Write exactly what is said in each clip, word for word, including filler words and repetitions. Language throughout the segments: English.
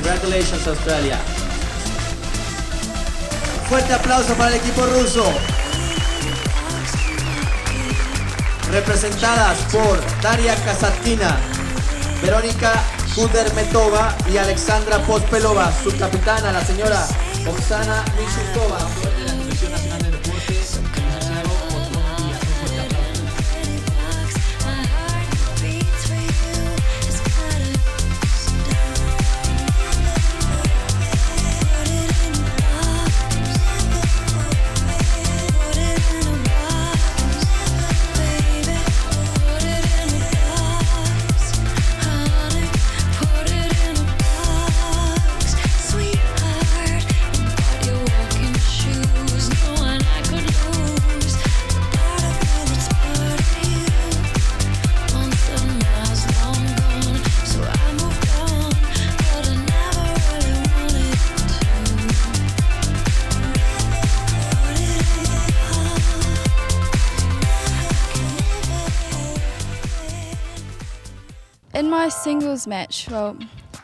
Congratulations, Australia. Fuerte aplauso para el equipo ruso. Representadas por Daria Kasatkina, Verónica Kudermetova y Alexandra Pospelova, su capitana, la señora Oksana Mishukova, de la Selección Nacional de Deportes. In my singles match, well,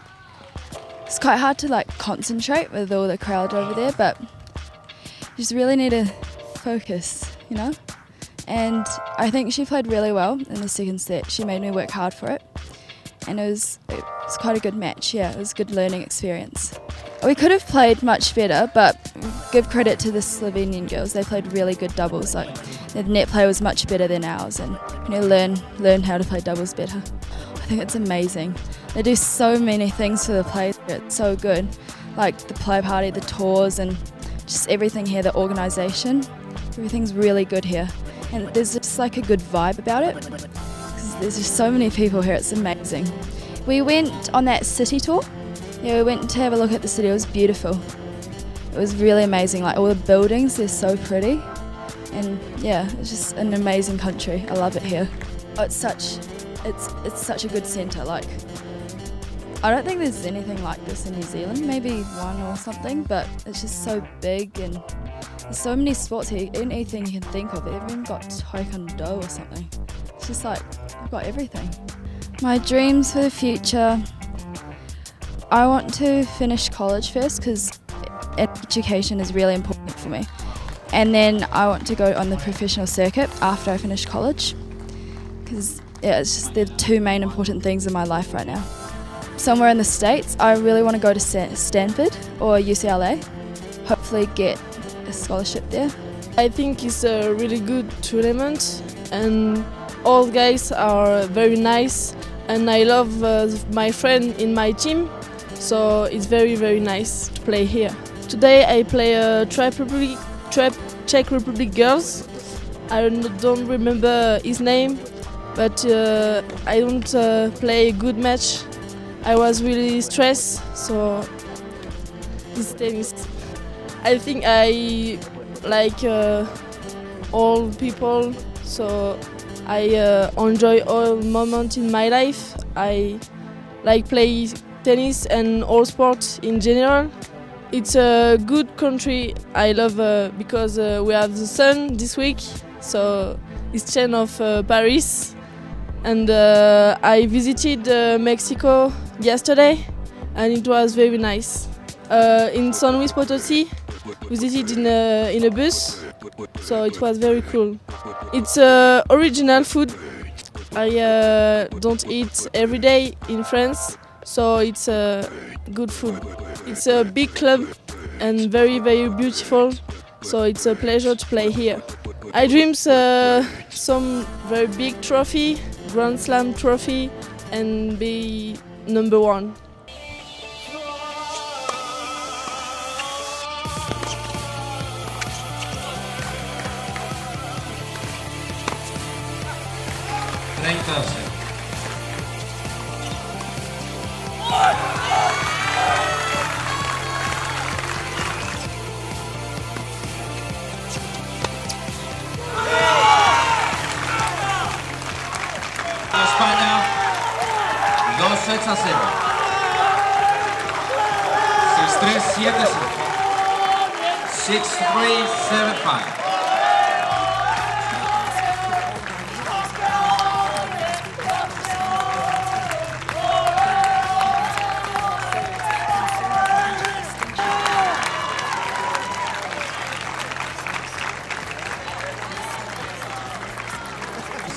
it's quite hard to like concentrate with all the crowd over there, but you just really need to focus, you know? And I think she played really well in the second set. She made me work hard for it. And it was, it was quite a good match, yeah, it was a good learning experience. We could have played much better, but give credit to the Slovenian girls. They played really good doubles. Like their net play was much better than ours, and you know, learn learn how to play doubles better. I think it's amazing. They do so many things for the players. It's so good, like the play party, the tours, and just everything here. The organisation, everything's really good here, and there's just like a good vibe about it. There's just so many people here. It's amazing. We went on that city tour. Yeah, we went to have a look at the city. It was beautiful. It was really amazing. Like all the buildings, they're so pretty, and yeah, it's just an amazing country. I love it here. Oh, it's such, it's it's such a good centre. Like, I don't think there's anything like this in New Zealand. Maybe one or something, but it's just so big, and there's so many sports here. Anything you can think of. They've even got taekwondo or something. It's just like I've got everything. My dreams for the future. I want to finish college first because education is really important for me, and then I want to go on the professional circuit after I finish college, because yeah, it's just the two main important things in my life right now. Somewhere in the States, I really want to go to Stanford or U C L A, hopefully get a scholarship there. I think it's a really good tournament, and all guys are very nice, and I love uh, my friend in my team. So it's very very nice to play here. Today I play uh, Czech Republic, Czech Republic girls. I don't remember his name, but uh, I don't uh, play a good match. I was really stressed, so it's tennis. I think I like uh, all people, so I uh, enjoy all moments in my life. I like play tennis and all sports in general. It's a good country. I love uh, because uh, we have the sun this week, so it's chain of uh, Paris, and uh, I visited uh, Mexico yesterday, and it was very nice. Uh, in San Luis Potosi, visited in a in a bus, so it was very cool. It's uh, original food. I uh, don't eat every day in France. So it's a uh, good food. It's a big club and very very beautiful. So it's a pleasure to play here. I dream uh, some very big trophy, Grand Slam trophy, and be number one. España, dos sets a cero. seis tres, siete cero. six three, seven five.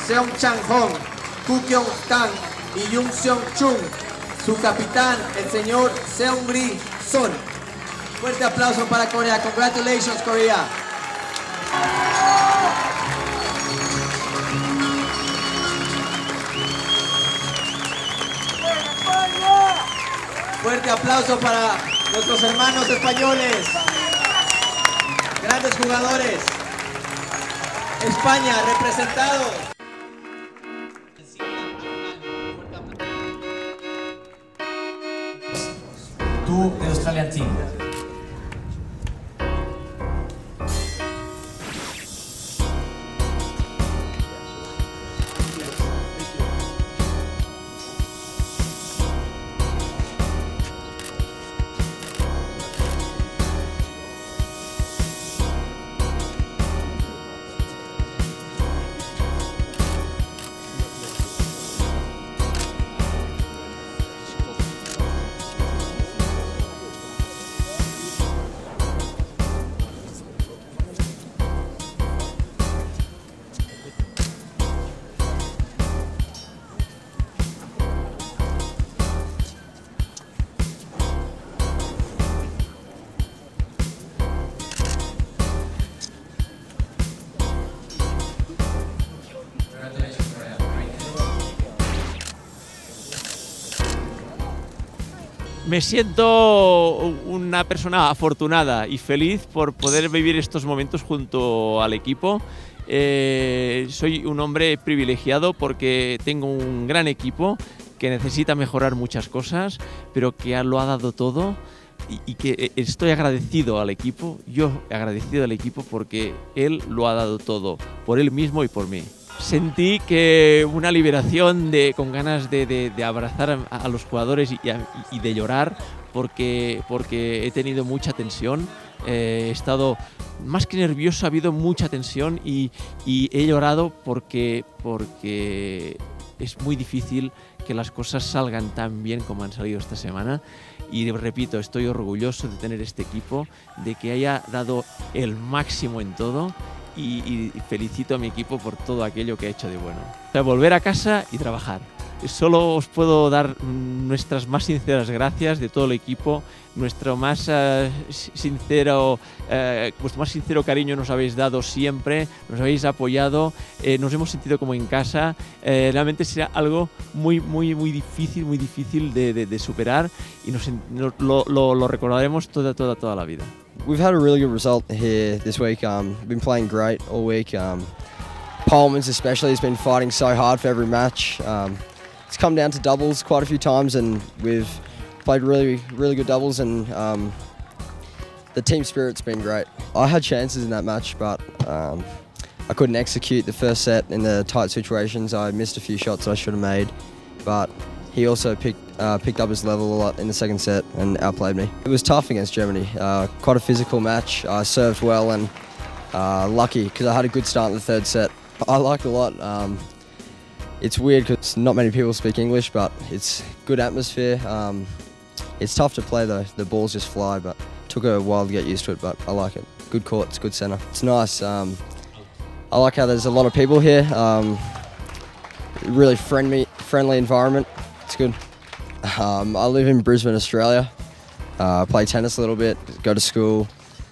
Seong Chang-hong, Koo Kyung-kang y Yoon Seong-chung. Su capitán, el señor Seung-ri Son. Fuerte aplauso para Corea. Congratulations, Korea. Fuerte aplauso para nuestros hermanos españoles. Grandes jugadores. España representado. To the Australian team. Me siento una persona afortunada y feliz por poder vivir estos momentos junto al equipo. Eh, soy un hombre privilegiado porque tengo un gran equipo que necesita mejorar muchas cosas, pero que lo ha dado todo y, y que estoy agradecido al equipo, yo agradecido al equipo porque él lo ha dado todo, por él mismo y por mí. Sentí que una liberación de, con ganas de, de, de abrazar a, a los jugadores y, a, y de llorar porque, porque he tenido mucha tensión, eh, he estado más que nervioso, ha habido mucha tensión y, y he llorado porque, porque es muy difícil que las cosas salgan tan bien como han salido esta semana. Y repito, estoy orgulloso de tener este equipo, de que haya dado el máximo en todo. Y, y felicito a mi equipo por todo aquello que ha hecho de bueno. O sea, volver a casa y trabajar. Solo os puedo dar nuestras más sinceras gracias de todo el equipo, nuestro más uh, sincero, uh, vuestro más sincero cariño nos habéis dado siempre, nos habéis apoyado, eh, nos hemos sentido como en casa. Eh, realmente será algo muy, muy, muy difícil, muy difícil de, de, de superar y nos, lo, lo, lo recordaremos toda, toda, toda la vida. We've had a really good result here this week. Um, been playing great all week. Um, Polman's especially has been fighting so hard for every match. Um, it's come down to doubles quite a few times, and we've played really, really good doubles. And um, the team spirit's been great. I had chances in that match, but um, I couldn't execute the first set in the tight situations. I missed a few shots that I should have made, but he also picked uh, picked up his level a lot in the second set and outplayed me. It was tough against Germany. Uh, quite a physical match. I served well and uh, lucky because I had a good start in the third set. I liked it a lot. Um, it's weird because not many people speak English, but it's good atmosphere. Um, it's tough to play though. The balls just fly, but it took a while to get used to it. But I like it. Good courts, good centre. It's nice. Um, I like how there's a lot of people here. Um, really friendly, friendly environment. It's good. Um, I live in Brisbane, Australia. I uh, play tennis a little bit, go to school,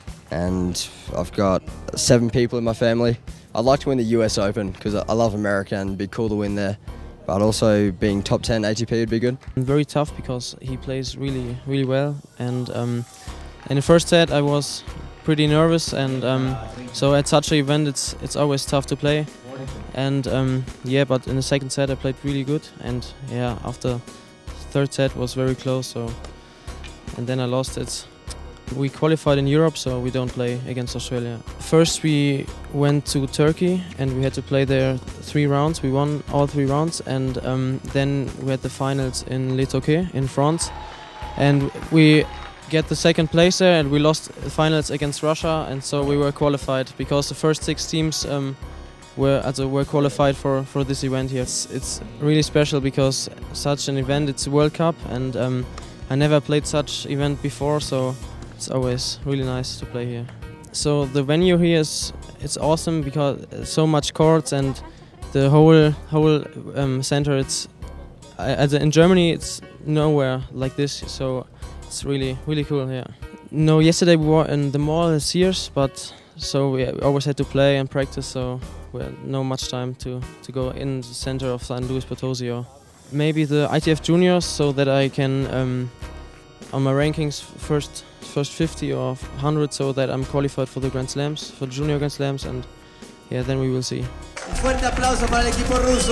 and I've got seven people in my family. I'd like to win the U S Open because I love America and it'd be cool to win there. But also being top ten A T P would be good. Very tough because he plays really, really well. And um, in the first set I was pretty nervous, and um, so at such an event it's it's always tough to play. And um, yeah, but in the second set I played really good, and yeah, after third set was very close. So and then I lost it. We qualified in Europe, so we don't play against Australia. First we went to Turkey and we had to play there three rounds. We won all three rounds, and um, then we had the finals in Le Touquet in France, and we get the second place there, and we lost the finals against Russia, and so we were qualified because the first six teams um, were also were qualified for for this event here. It's, it's really special because such an event, it's a World Cup, and um, I never played such event before, so it's always really nice to play here. So the venue here is it's awesome because so much courts, and the whole whole um, center. It's as in Germany, it's nowhere like this, so it's really really cool. Yeah. No, yesterday we were in the mall at Sears, but so we always had to play and practice, so we had no much time to to go in the center of San Luis Potosí. Or maybe the I T F Juniors, so that I can um, on my rankings first first fifty or one hundred, so that I'm qualified for the Grand Slams, for Junior Grand Slams, and yeah, then we will see. Un fuerte aplauso para el equipo ruso.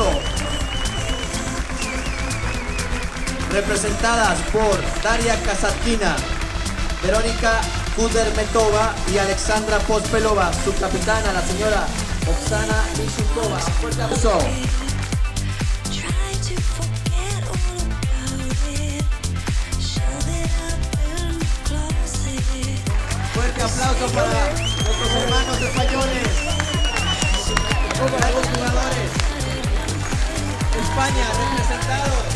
Representadas por Daria Kasatkina, Verónica Kudermetova y Alexandra Pospelova, su capitana, la señora Oksana Mishukova. Un fuerte aplauso. Fuerte aplauso para nuestros hermanos españoles. Los jugadores. España representados